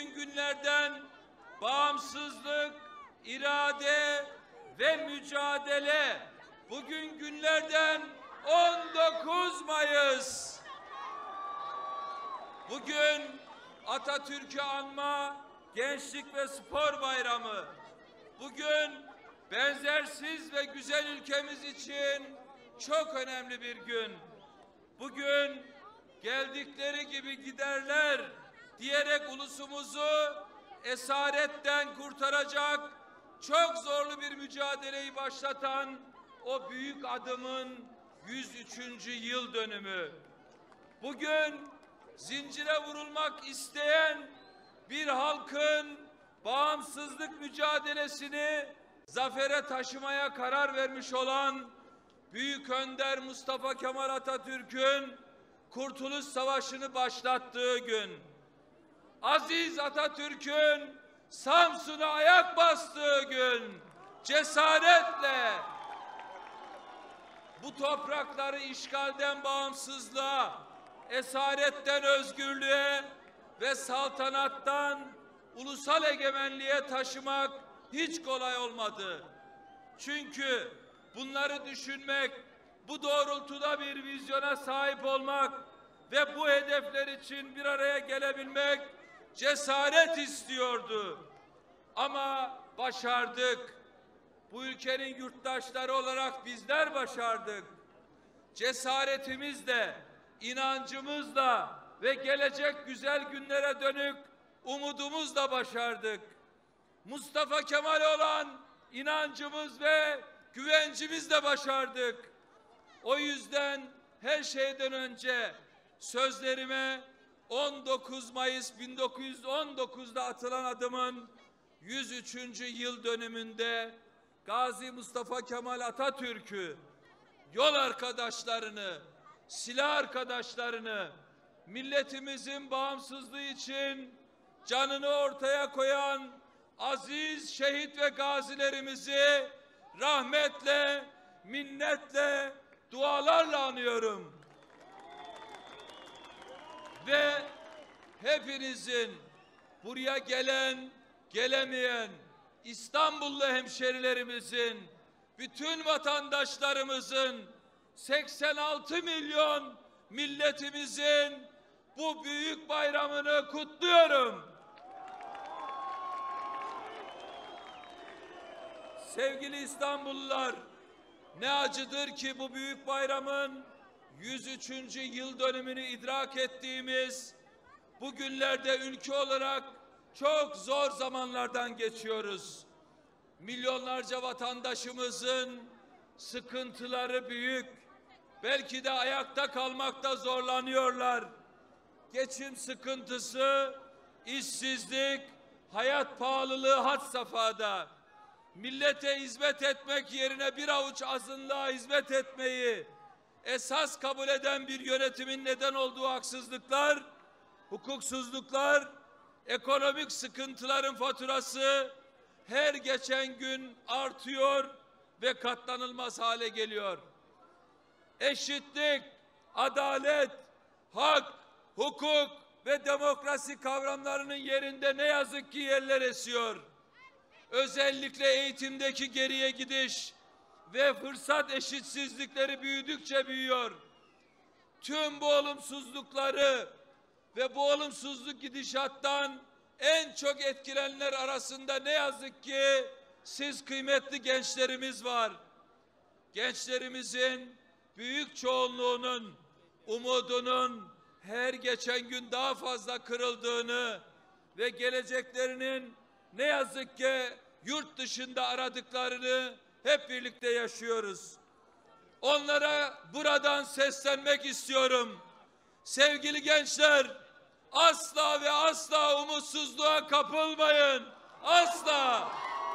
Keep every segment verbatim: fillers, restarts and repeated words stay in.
Günlerden bağımsızlık, irade ve mücadele. Bugün günlerden on dokuz Mayıs. Bugün Atatürk'ü anma Gençlik ve Spor Bayramı. Bugün benzersiz ve güzel ülkemiz için çok önemli bir gün. Bugün geldikleri gibi giderler diyerek ulusumuzu esaretten kurtaracak çok zorlu bir mücadeleyi başlatan o büyük adımın yüz üçüncü yıl dönümü. Bugün zincire vurulmak isteyen bir halkın bağımsızlık mücadelesini zafere taşımaya karar vermiş olan Büyük Önder Mustafa Kemal Atatürk'ün Kurtuluş Savaşı'nı başlattığı gün. Aziz Atatürk'ün Samsun'a ayak bastığı gün, cesaretle bu toprakları işgalden bağımsızlığa, esaretten özgürlüğe ve saltanattan ulusal egemenliğe taşımak hiç kolay olmadı. Çünkü bunları düşünmek, bu doğrultuda bir vizyona sahip olmak ve bu hedefler için bir araya gelebilmek cesaret istiyordu. Ama başardık. Bu ülkenin yurttaşları olarak bizler başardık. Cesaretimizle, inancımızla ve gelecek güzel günlere dönük umudumuzla başardık. Mustafa Kemal olan inancımız ve güvencimizle başardık. O yüzden her şeyden önce sözlerime on dokuz Mayıs bin dokuz yüz on dokuz'da atılan adımın yüz üçüncü yıl dönümünde Gazi Mustafa Kemal Atatürk'ü, yol arkadaşlarını, silah arkadaşlarını, milletimizin bağımsızlığı için canını ortaya koyan aziz şehit ve gazilerimizi rahmetle, minnetle, dualarla anıyorum. Ve hepinizin, buraya gelen, gelemeyen, İstanbullu hemşerilerimizin, bütün vatandaşlarımızın, seksen altı milyon milletimizin bu büyük bayramını kutluyorum. Sevgili İstanbullular, ne acıdır ki bu büyük bayramın yüz üçüncü yıl dönümünü idrak ettiğimiz bu günlerde ülke olarak çok zor zamanlardan geçiyoruz. Milyonlarca vatandaşımızın sıkıntıları büyük. Belki de ayakta kalmakta zorlanıyorlar. Geçim sıkıntısı, işsizlik, hayat pahalılığı had safhada. Millete hizmet etmek yerine bir avuç azınlığa hizmet etmeyi esas kabul eden bir yönetimin neden olduğu haksızlıklar, hukuksuzluklar, ekonomik sıkıntıların faturası her geçen gün artıyor ve katlanılmaz hale geliyor. Eşitlik, adalet, hak, hukuk ve demokrasi kavramlarının yerinde ne yazık ki yerler esiyor. Özellikle eğitimdeki geriye gidiş ve fırsat eşitsizlikleri büyüdükçe büyüyor. Tüm bu olumsuzlukları ve bu olumsuzluk gidişattan en çok etkilenenler arasında ne yazık ki siz kıymetli gençlerimiz var. Gençlerimizin büyük çoğunluğunun umudunun her geçen gün daha fazla kırıldığını ve geleceklerinin ne yazık ki yurt dışında aradıklarını hep birlikte yaşıyoruz. Onlara buradan seslenmek istiyorum. Sevgili gençler, asla ve asla umutsuzluğa kapılmayın. Asla.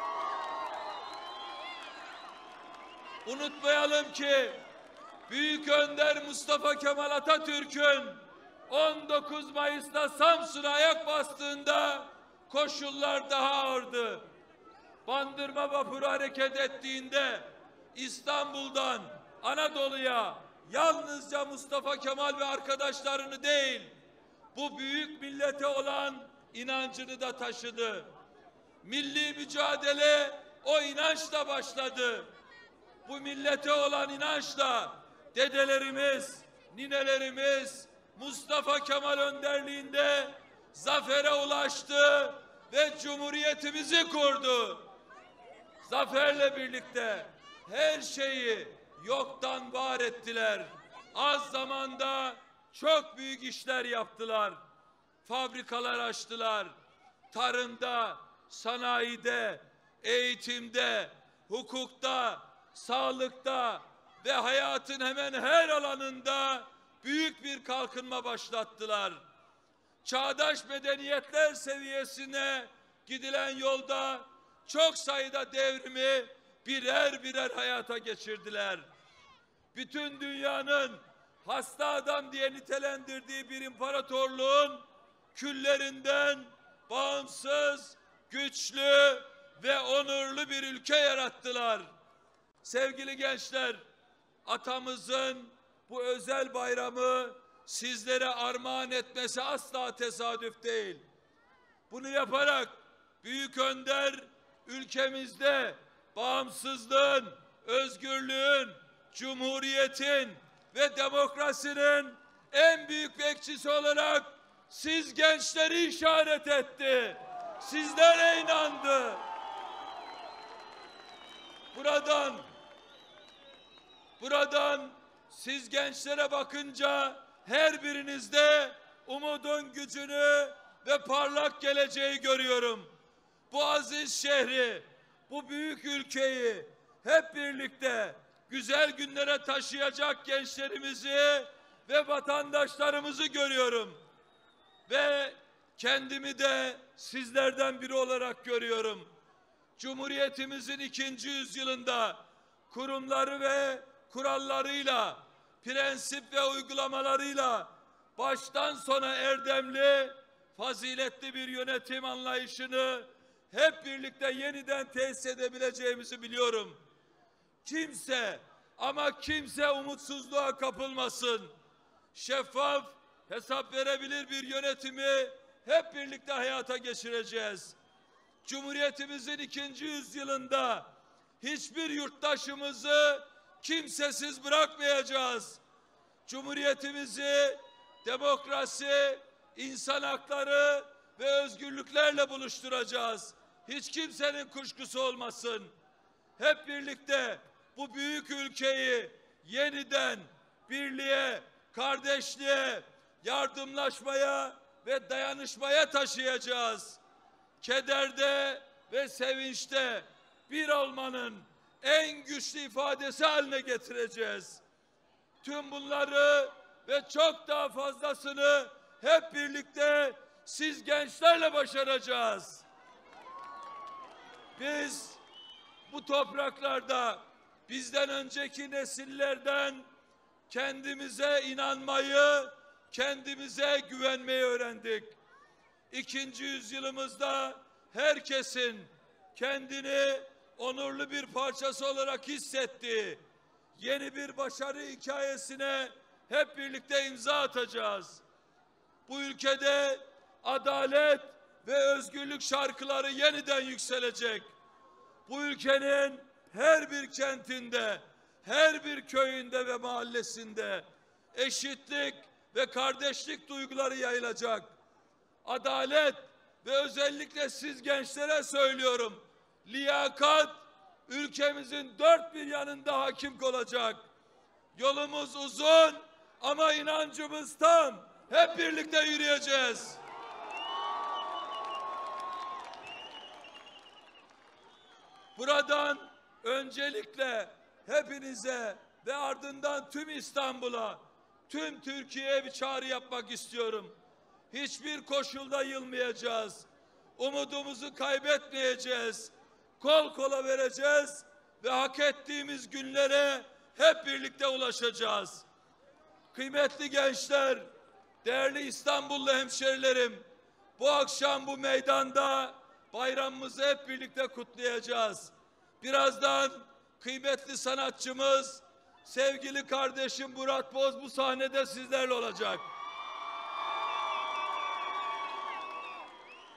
Unutmayalım ki Büyük Önder Mustafa Kemal Atatürk'ün on dokuz Mayıs'ta Samsun'a ayak bastığında koşullar daha ağırdı. Bandırma vapuru hareket ettiğinde İstanbul'dan Anadolu'ya yalnızca Mustafa Kemal ve arkadaşlarını değil, bu büyük millete olan inancını da taşıdı. Milli mücadele o inançla başladı. Bu millete olan inançla dedelerimiz, ninelerimiz Mustafa Kemal önderliğinde zafere ulaştı ve Cumhuriyetimizi kurdu. Zaferle birlikte her şeyi yoktan var ettiler. Az zamanda çok büyük işler yaptılar. Fabrikalar açtılar. Tarımda, sanayide, eğitimde, hukukta, sağlıkta ve hayatın hemen her alanında büyük bir kalkınma başlattılar. Çağdaş medeniyetler seviyesine gidilen yolda çok sayıda devrimi birer birer hayata geçirdiler. Bütün dünyanın hasta adam diye nitelendirdiği bir imparatorluğun küllerinden bağımsız, güçlü ve onurlu bir ülke yarattılar. Sevgili gençler, atamızın bu özel bayramı sizlere armağan etmesi asla tesadüf değil. Bunu yaparak Büyük Önder ülkemizde bağımsızlığın, özgürlüğün, cumhuriyetin ve demokrasinin en büyük bekçisi olarak siz gençleri işaret etti. Sizlere inandı. Buradan, buradan siz gençlere bakınca her birinizde umudun gücünü ve parlak geleceği görüyorum. Bu aziz şehri, bu büyük ülkeyi hep birlikte güzel günlere taşıyacak gençlerimizi ve vatandaşlarımızı görüyorum. Ve kendimi de sizlerden biri olarak görüyorum. Cumhuriyetimizin ikinci yüzyılında kurumları ve kurallarıyla, prensip ve uygulamalarıyla baştan sona erdemli, faziletli bir yönetim anlayışını hep birlikte yeniden tesis edebileceğimizi biliyorum. Kimse ama kimse umutsuzluğa kapılmasın. Şeffaf, hesap verebilir bir yönetimi hep birlikte hayata geçireceğiz. Cumhuriyetimizin ikinci yüzyılında hiçbir yurttaşımızı kimsesiz bırakmayacağız. Cumhuriyetimizi demokrasi, insan hakları ve özgürlüklerle buluşturacağız. Hiç kimsenin kuşkusu olmasın. Hep birlikte bu büyük ülkeyi yeniden birliğe, kardeşliğe, yardımlaşmaya ve dayanışmaya taşıyacağız. Kederde ve sevinçte bir olmanın en güçlü ifadesi haline getireceğiz. Tüm bunları ve çok daha fazlasını hep birlikte siz gençlerle başaracağız. Biz bu topraklarda bizden önceki nesillerden kendimize inanmayı, kendimize güvenmeyi öğrendik. İkinci yüzyılımızda herkesin kendini onurlu bir parçası olarak hissettiği yeni bir başarı hikayesine hep birlikte imza atacağız. Bu ülkede adalet ve özgürlük şarkıları yeniden yükselecek. Bu ülkenin her bir kentinde, her bir köyünde ve mahallesinde eşitlik ve kardeşlik duyguları yayılacak. Adalet ve özellikle siz gençlere söylüyorum, liyakat ülkemizin dört bir yanında hakim olacak. Yolumuz uzun ama inancımız tam. Hep birlikte yürüyeceğiz. Buradan öncelikle hepinize ve ardından tüm İstanbul'a, tüm Türkiye'ye bir çağrı yapmak istiyorum. Hiçbir koşulda yılmayacağız. Umudumuzu kaybetmeyeceğiz. Kol kola vereceğiz ve hak ettiğimiz günlere hep birlikte ulaşacağız. Kıymetli gençler, değerli İstanbullu hemşerilerim, bu akşam bu meydanda bayramımızı hep birlikte kutlayacağız. Birazdan kıymetli sanatçımız, sevgili kardeşim Murat Boz bu sahnede sizlerle olacak.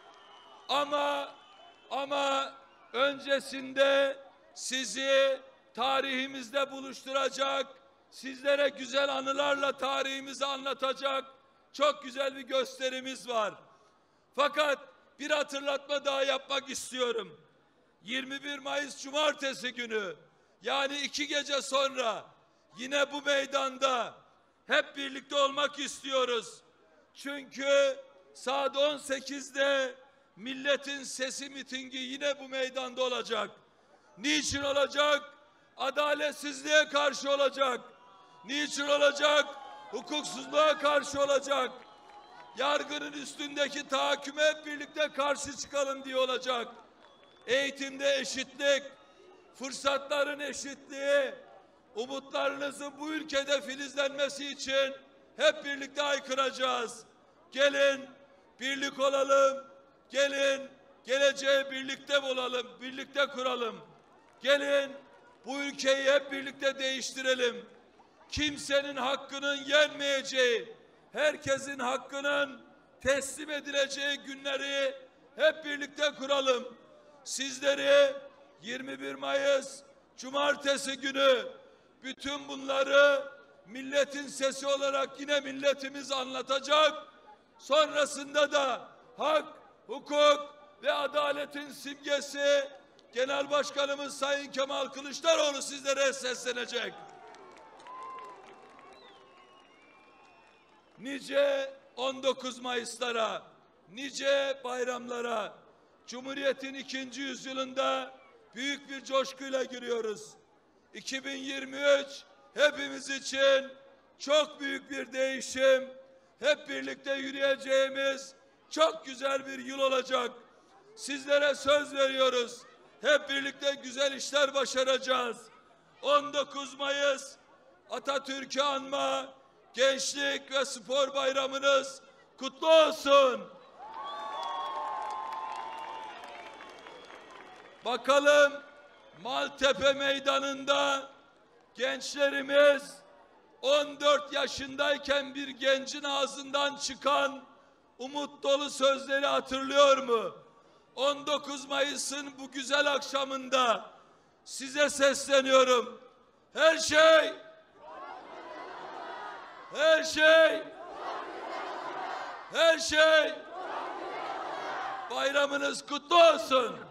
Ama ama öncesinde sizi tarihimizde buluşturacak, sizlere güzel anılarla tarihimizi anlatacak çok güzel bir gösterimiz var. Fakat bir hatırlatma daha yapmak istiyorum. yirmi bir Mayıs Cumartesi günü, yani iki gece sonra yine bu meydanda hep birlikte olmak istiyoruz. Çünkü saat on sekizde Milletin Sesi mitingi yine bu meydanda olacak. Niçin olacak? Adaletsizliğe karşı olacak. Niçin olacak? Hukuksuzluğa karşı olacak. Yargının üstündeki tahakküme hep birlikte karşı çıkalım diye olacak. Eğitimde eşitlik, fırsatların eşitliği, umutlarınızın bu ülkede filizlenmesi için hep birlikte haykıracağız. Gelin birlik olalım, gelin geleceği birlikte bulalım, birlikte kuralım. Gelin bu ülkeyi hep birlikte değiştirelim. Kimsenin hakkının yenmeyeceği, herkesin hakkının teslim edileceği günleri hep birlikte kuralım. Sizleri yirmi bir Mayıs Cumartesi günü bütün bunları milletin sesi olarak yine milletimiz anlatacak. Sonrasında da hak, hukuk ve adaletin simgesi Genel Başkanımız Sayın Kemal Kılıçdaroğlu sizlere seslenecek. Nice on dokuz Mayıs'lara, nice bayramlara, Cumhuriyet'in ikinci yüzyılında büyük bir coşkuyla giriyoruz. iki bin yirmi üç hepimiz için çok büyük bir değişim, hep birlikte yürüyeceğimiz çok güzel bir yıl olacak. Sizlere söz veriyoruz. Hep birlikte güzel işler başaracağız. on dokuz Mayıs Atatürk'ü anma, Gençlik ve Spor Bayramınız kutlu olsun. Bakalım Maltepe Meydanı'nda gençlerimiz on dört yaşındayken bir gencin ağzından çıkan umut dolu sözleri hatırlıyor mu? on dokuz Mayıs'ın bu güzel akşamında size sesleniyorum. Her şey Her şey Her şey bayramınız kutlu olsun.